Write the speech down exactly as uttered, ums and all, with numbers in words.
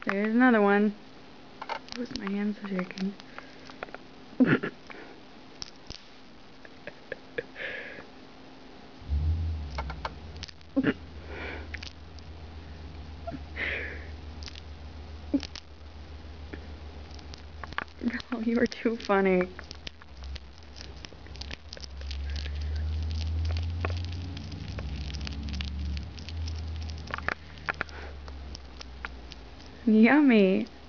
There's another one. Oops, my hands are shaking. No, you are too funny. Yummy.